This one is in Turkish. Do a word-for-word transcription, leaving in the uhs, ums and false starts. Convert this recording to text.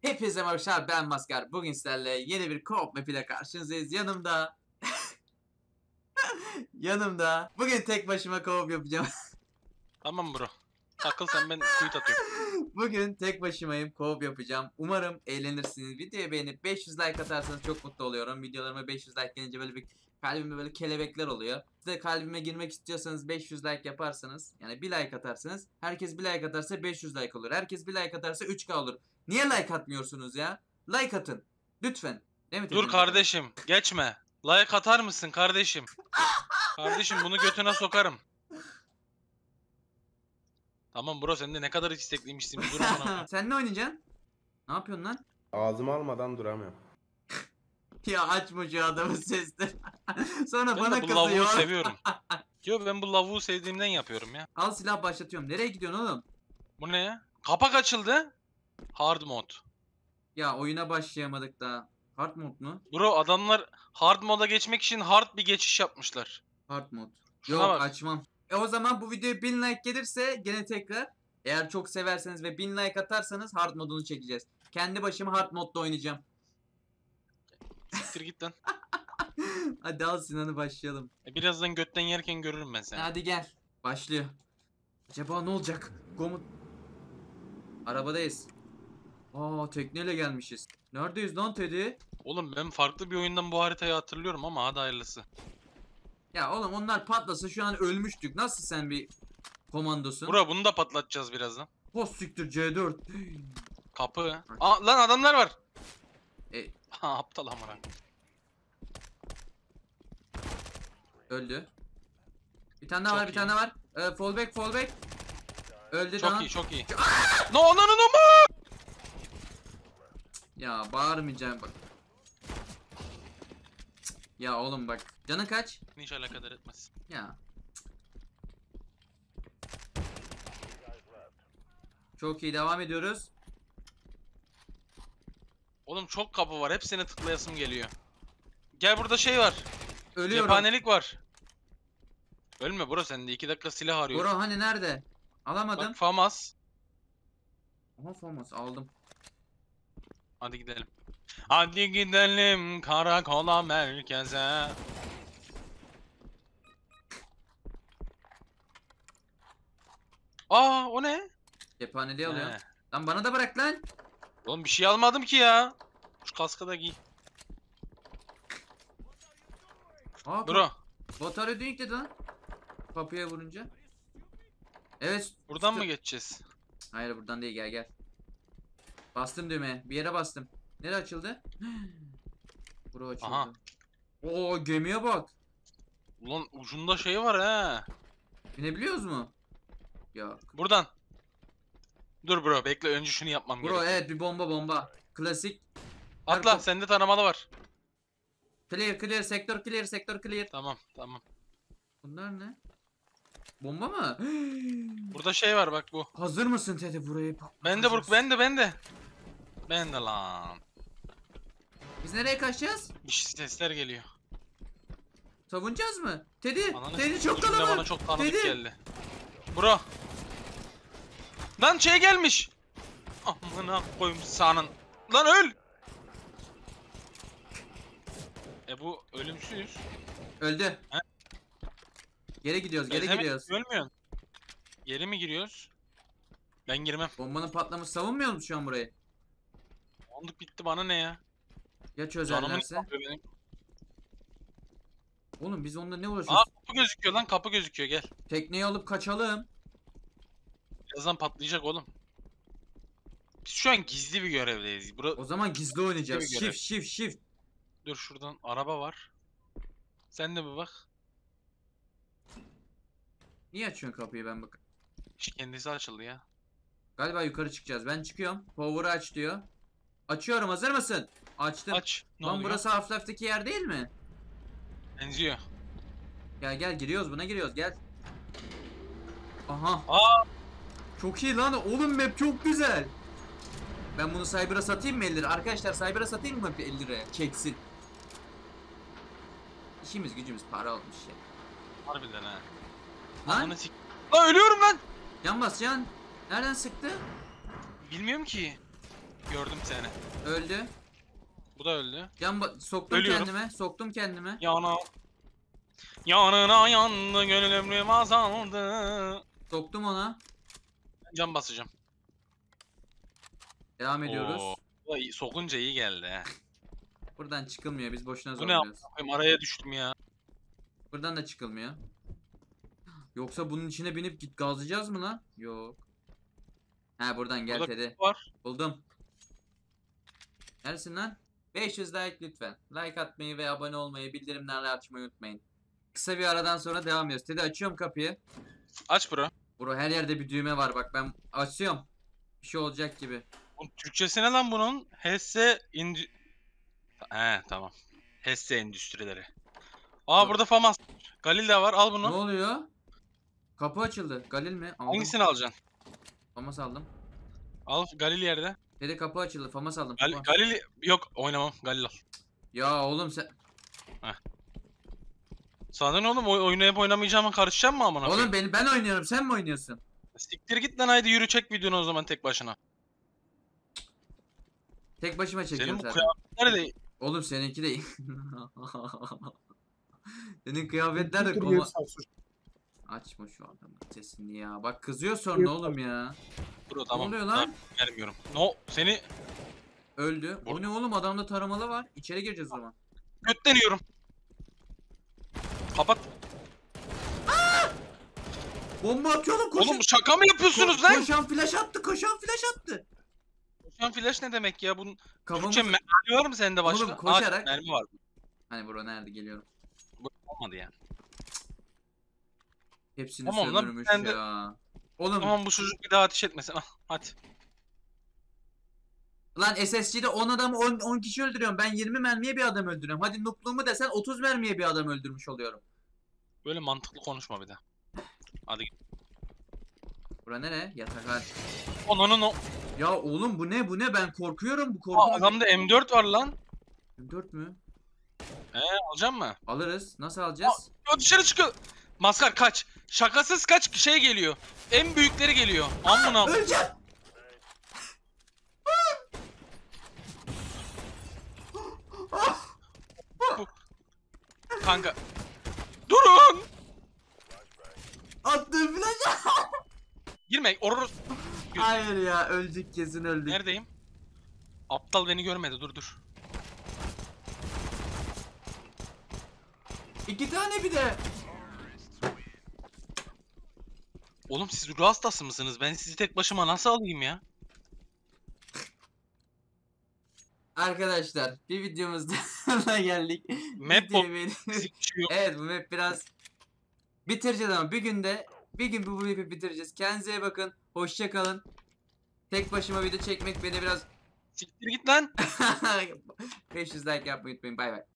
Hepinize merhaba, ben Maskar. Bugün sizlerle yeni bir co-op map ile karşınızdayız. Yanımda yanımda bugün tek başıma co-op yapacağım. Tamam bro. Takıl sen, ben kuyut atıyorum. Bugün tek başımayım, co-op yapacağım. Umarım eğlenirsiniz. Videoyu beğenip beş yüz like atarsanız çok mutlu oluyorum. Videolarıma beş yüz like gelince böyle bir kalbimde böyle kelebekler oluyor. Siz de kalbime girmek istiyorsanız beş yüz like yaparsanız, yani bir like atarsanız, herkes bir like atarsa beş yüz like olur. Herkes bir like atarsa üç K olur. Niye like atmıyorsunuz ya? Like atın. Lütfen. Değil mi Dur Teddy'nin kardeşim, geçme. Like atar mısın kardeşim? Kardeşim bunu götüne sokarım. Tamam bro, sen de ne kadar istekliymişsin, bir dur bana. Sen ne oynayacaksın? Ne yapıyorsun lan? Ağzıma almadan duramıyorum. Ya açma şu adamın sesleri. Sonra Ben bana de bu lavuğu kızıyor. seviyorum. Yo, ben bu lavuğu sevdiğimden yapıyorum ya. Al silah başlatıyorum. Nereye gidiyorsun oğlum? Bu ne ya? Kapak açıldı. Hard mod. Ya oyuna başlayamadık daha. Hard mod mu? Bro, adamlar hard moda geçmek için hard bir geçiş yapmışlar. Hard mod. Şuna Yok bak. açmam. E o zaman bu videoya bin like gelirse gene tekrar. Eğer çok severseniz ve bin like atarsanız hard modunu çekeceğiz. Kendi başıma hard modda oynayacağım. Siktir git lan. Hadi al Sinan'ı başlayalım. E, birazdan götten yerken görürüm ben seni. Hadi gel. Başlıyor. Acaba ne olacak? Komut. Arabadayız. Aa tekneyle gelmişiz. Neredeyiz lan Teddy? Oğlum ben farklı bir oyundan bu haritayı hatırlıyorum ama hadi hayırlısı. Ya oğlum onlar patlasa şu an ölmüştük. Nasıl sen bir komandosun? Bro, bunu da patlatacağız birazdan. Post siktir C dört. Kapı. Aa, lan adamlar var. E, Ha, aptal amına. öldü. Bir tane daha Çok var, bir iyi. tane daha var. Ee, fallback, fallback. Öldü Çok daha. iyi, çok iyi. No, no, no, no, no. Ya bağırmayacağım bak. Ya oğlum bak. Canın kaç? Hiç alakadar etmez. Ya. Çok iyi, devam ediyoruz. Oğlum çok kapı var. Hepsine tıklayasım geliyor. Gel, burada şey var. Ölüyorum. Cephanelik var. Ölme bro, sen de iki dakika silah arıyorsun. Bro hani nerede? Alamadım. Bak, FAMAS. Aha famas aldım. Hadi gidelim. Hadi gidelim karakola merkeze. Aa, o ne? Cephaneliği alıyorum. He. Lan bana da bırak lan. Oğlum bir şey almadım ki ya. Şu kaskı da giy. Aa, Bro, batarya dönük dedi lan. Kapıya vurunca. Evet. buradan üstü- mı geçeceğiz? Hayır buradan değil, gel gel. Bastım düğmeye. Bir yere bastım. Nereye açıldı? Bura açıldı. Aha. Oo gemiye bak. Ulan ucunda şey var ha. Binebiliyoruz mu? Yok. Buradan. Dur bro, bekle, önce şunu yapmam Bro gerekiyor. evet bir bomba bomba. Klasik. Atla, Her- sende tanımalı var. Clear clear sektör clear sektör clear. Tamam, tamam. Bunlar ne? Bomba mı? Burada şey var bak, bu. Hazır mısın Teddy burayı? Ben de Burk, ben de, ben de. Ben de lan. Biz nereye kaçacağız? Bir şey, sesler geliyor. Savunacağız mı? Teddy, Ananı Teddy s- çok bu cümle kalabalık. bana çok tanıdık Teddy. geldi. Bro. Lan şey gelmiş. Amına koyayım sanın. Lan öl. E bu ölümsüz. Öldü. He? Geri gidiyoruz, geri Ezemek, gidiyoruz. ölmüyorsun. Geri mi giriyoruz? Ben girmem. Bombanın patlamış, savunmuyor musun şu an burayı? Onluk bitti, bana ne ya? Ya Canımın çözerlerse? yapıyor benim. Oğlum biz onunla ne Aa, uğraşıyoruz? kapı gözüküyor lan, kapı gözüküyor, gel. Tekneyi alıp kaçalım. Birazdan patlayacak oğlum. Biz şu an gizli bir görevdeyiz. Bura... O zaman gizli oynayacağız. Bir görev. Shift shift shift. Dur, şuradan araba var. Sen de bir bak. Niye açıyorsun kapıyı, ben bak. İşte kendisi açıldı ya. Galiba yukarı çıkacağız. Ben çıkıyorum. Power'ı aç diyor. Açıyorum, hazır mısın? Açtım. Aç. Ne Lan oluyor? burası Half-Life'daki yer değil mi? Benziyor. Gel gel giriyoruz, buna giriyoruz, gel. Aha. Aa, Çok iyi lan oğlum, map çok güzel. Ben bunu Cyber'a satayım mı elli lira? Arkadaşlar Cyber'a satayım mı elli liraya? Çeksin. İşimiz gücümüz para olmuş ya. harbiden ha. Lan Ananı sik... Lan ölüyorum lan. yan bas yan. Nereden sıktı? Bilmiyorum ki. Gördüm seni. Öldü. Bu da öldü. Can ba- soktum Ölüyorum. kendime. Soktum kendime. Yana. Yanına yandı gönlüm azaldı. Soktum ona. Ben can basacağım. Devam ediyoruz. Oo. Bu da iyi- Sokunca iyi geldi he. Buradan çıkılmıyor. Biz boşuna Bu ne zorluyoruz. yapayım, araya düştüm ya. Buradan da çıkılmıyor. Yoksa bunun içine binip git gazlayacağız mı lan? Yok. Ha buradan gel Burada Teddy. var. Buldum. Neresin lan? beş yüz like lütfen. Like atmayı ve abone olmayı, bildirimlerle açmayı unutmayın. Kısa bir aradan sonra devam ediyoruz. Teddy açıyorum kapıyı. Aç bro. Bro her yerde bir düğme var bak ben açıyorum. Bir şey olacak gibi. Bunun Türkçesi ne lan bunun? Hesse Indü... He tamam. Hesse Endüstrileri. Aa Dur. burada Famas. Galil de var, al Ne bunu. oluyor? Kapı açıldı. Galil mi? Aldım. Hangisini alacaksın? Famas aldım. Al Galil yerde. Teddy kapı açıldı. Famas aldım. Gal Famas. Galil yok, oynamam. Galil al. Ya oğlum sen... Sana ne oğlum, oy oynayıp oynamayacağıma karışacağım mı amına koyayım? Oğlum beni ben oynuyorum sen mi oynuyorsun? Siktir git lan, haydi yürü çek videonu o zaman tek başına. Tek başıma Senin çekiyorum bu zaten. kıyafetler de Oğlum seninki de senin kıyafetler de Dur, koma... yer sansür. Açma şu adamın sesini ya. Bak kızıyor sonra oğlum ya. Bro tamam. oluyor lan? tamam, Vermiyorum. No seni Öldü. Bu- O ne oğlum adamda taramalı var. İçeri gireceğiz o zaman. götleniyorum. Kapat. Bomba atıyor oğlum koşun. Oğlum şaka mı yapıyorsunuz Ko- lan? Koşan flash attı koşan flash attı. Koşan flash ne demek ya? Bunun Kafamız... Türkçe mermi var mı sende başka? Oğlum koşarak- Aa, mermi var. Hani bro nerede geliyorum. Bu olmadı yani. Hepsini Tamam lan, sömürmüş ben de- ya. Oğlum Tamam bu çocuk bir daha ateş etmesin. Ah, hadi. lan S S G'de on adamı on, on kişi öldürüyorum. Ben yirmi mermiye bir adam öldürüyorum. Hadi noob'luğumu desen otuz mermiye bir adam öldürmüş oluyorum. Böyle mantıklı konuşma bir de. Hadi git. Bura nere? Yatakhane. Onanın o. Ya oğlum bu ne bu ne ben korkuyorum bu Aa, korkuma. adamda M dört var lan. dört mü? Alacak mı? Alırız. Nasıl alacağız? Ya dışarı çıkıyor. Maskar kaç. Şakasız kaç şey geliyor. En büyükleri geliyor. Amına. Öleceğim. Kanka. Durun. Attığım flash. Girme. Orur. Hayır ya öldük kesin öldük. Neredeyim? Aptal beni görmedi. Dur dur. İki tane bir de. Oğlum siz ruh hastası mısınız? Ben sizi tek başıma nasıl alayım ya? Arkadaşlar bir videomuzda sonuna geldik. Map Videoyu bot- beğenip- Fizik bir şey yok. Evet bu map biraz bitireceğiz ama bir günde bir gün bu map'i bitireceğiz. Kendinize iyi bakın. Hoşça kalın. Tek başıma video çekmek beni biraz Siktir git lan. beş yüz like yapmayı unutmayın. Bay bay.